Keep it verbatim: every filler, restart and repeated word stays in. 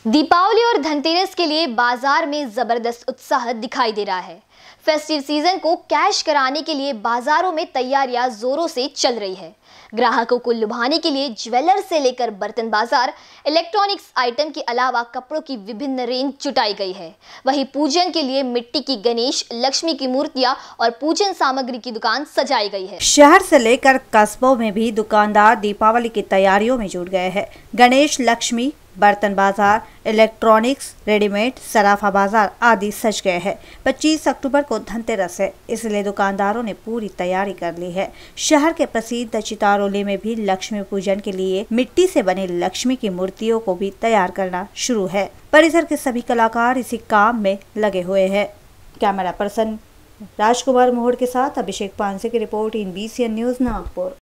दीपावली और धनतेरस के लिए बाजार में जबरदस्त उत्साह दिखाई दे रहा है। फेस्टिव सीजन को कैश कराने के लिए बाजारों में तैयारियां जोरों से चल रही है। ग्राहकों को लुभाने के लिए ज्वेलर से लेकर बर्तन बाजार, इलेक्ट्रॉनिक्स आइटम के अलावा कपड़ों की विभिन्न रेंज जुटाई गई है। वहीं पूजन के लिए मिट्टी की गणेश, लक्ष्मी की मूर्तियां और पूजन सामग्री की दुकान सजाई गई है। शहर से लेकर कस्बों में भी दुकानदार दीपावली की तैयारियों में जुट गए हैं। गणेश, लक्ष्मी, बर्तन बाजार, इलेक्ट्रॉनिक्स, रेडीमेड, सराफा बाजार आदि सज गए हैं। पच्चीस अक्टूबर को धनतेरस है, इसलिए दुकानदारों ने पूरी तैयारी कर ली है। शहर के प्रसिद्ध चितारोली में भी लक्ष्मी पूजन के लिए मिट्टी से बने लक्ष्मी की मूर्तियों को भी तैयार करना शुरू है। परिसर के सभी कलाकार इसी काम में लगे हुए हैं। कैमरा पर्सन राजकुमार मोहड़ के साथ अभिषेक पांसे की report in B C N news Nagpur.